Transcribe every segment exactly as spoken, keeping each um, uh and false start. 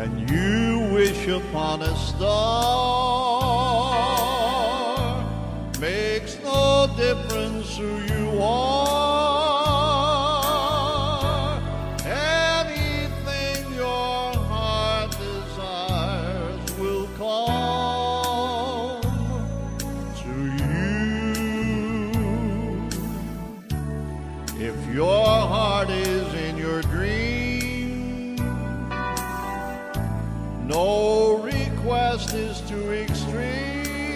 When you wish upon a star, makes no difference who you are. Anything your heart desires will come to you. If your heart is in your dream, no request is too extreme.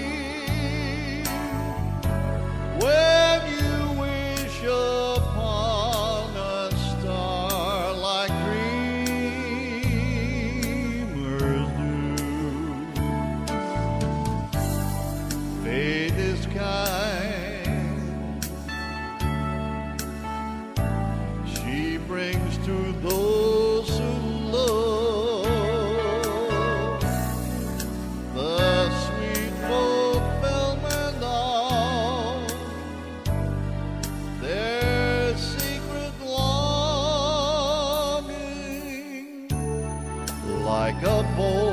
When you wish upon a star like dreamers do, fate is kind. She brings to those who love the sweet fulfillment of their secret longing, like a bolt